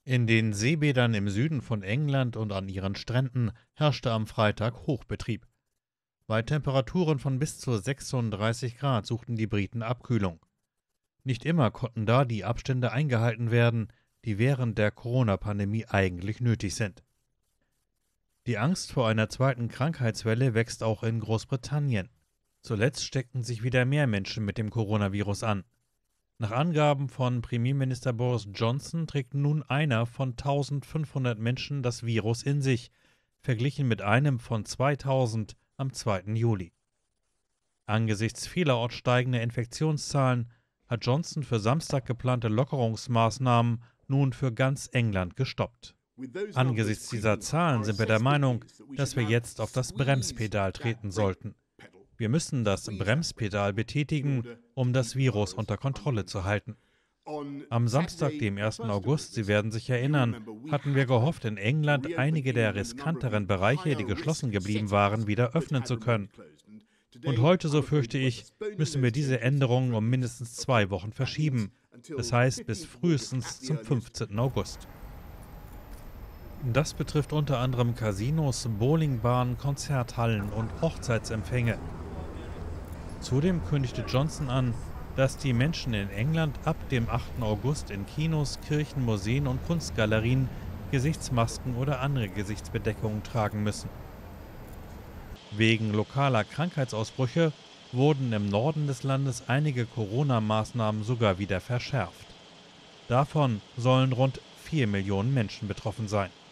In den Seebädern im Süden von England und an ihren Stränden herrschte am Freitag Hochbetrieb. Bei Temperaturen von bis zu 36 Grad suchten die Briten Abkühlung. Nicht immer konnten da die Abstände eingehalten werden, die während der Corona-Pandemie eigentlich nötig sind. Die Angst vor einer zweiten Krankheitswelle wächst auch in Großbritannien. Zuletzt steckten sich wieder mehr Menschen mit dem Coronavirus an. Nach Angaben von Premierminister Boris Johnson trägt nun einer von 1500 Menschen das Virus in sich, verglichen mit einem von 2000 am 2. Juli. Angesichts vielerorts steigender Infektionszahlen hat Johnson für Samstag geplante Lockerungsmaßnahmen nun für ganz England gestoppt. Angesichts dieser Zahlen sind wir der Meinung, dass wir jetzt auf das Bremspedal treten sollten. Wir müssen das Bremspedal betätigen, um das Virus unter Kontrolle zu halten. Am Samstag, dem 1. August, Sie werden sich erinnern, hatten wir gehofft, in England einige der riskanteren Bereiche, die geschlossen geblieben waren, wieder öffnen zu können. Und heute, so fürchte ich, müssen wir diese Änderungen um mindestens 2 Wochen verschieben. Das heißt bis frühestens zum 15. August. Das betrifft unter anderem Casinos, Bowlingbahnen, Konzerthallen und Hochzeitsempfänge. Zudem kündigte Johnson an, dass die Menschen in England ab dem 8. August in Kinos, Kirchen, Museen und Kunstgalerien Gesichtsmasken oder andere Gesichtsbedeckungen tragen müssen. Wegen lokaler Krankheitsausbrüche wurden im Norden des Landes einige Corona-Maßnahmen sogar wieder verschärft. Davon sollen rund 4 Millionen Menschen betroffen sein.